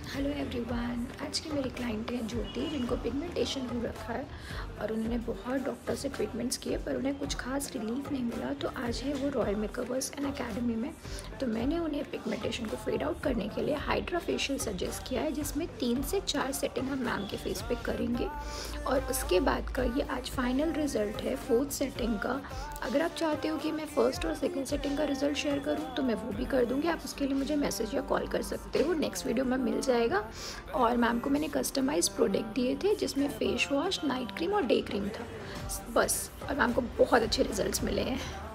Hello everyone. आज की मेरी क्लाइंट है ज्योति, जिनको पिगमेंटेशन हो रखा है और उन्होंने बहुत डॉक्टर से ट्रीटमेंट्स किए पर उन्हें कुछ खास रिलीफ नहीं मिला। तो आज है वो रॉयल मेकअपर्स एंड एकेडमी में। तो मैंने उन्हें पिगमेंटेशन को फेड आउट करने के लिए हाइड्रा फेशियल सजेस्ट किया है, जिसमें 3 से 4 सेटिंग हम मैम के फेस पे करेंगे और उसके बाद का ये आज फाइनल रिज़ल्ट है 4th सेटिंग का। अगर आप चाहते हो कि मैं फर्स्ट और सेकेंड सेटिंग का रिजल्ट शेयर करूँ तो मैं वो भी कर दूँगी। आप उसके लिए मुझे मैसेज या कॉल कर सकते हो, नेक्स्ट वीडियो में मिल जाएगा। और मैम को मैंने कस्टमाइज प्रोडक्ट दिए थे, जिसमें फेस वॉश, नाइट क्रीम और डे क्रीम था बस। और मैम को बहुत अच्छे रिजल्ट्स मिले हैं।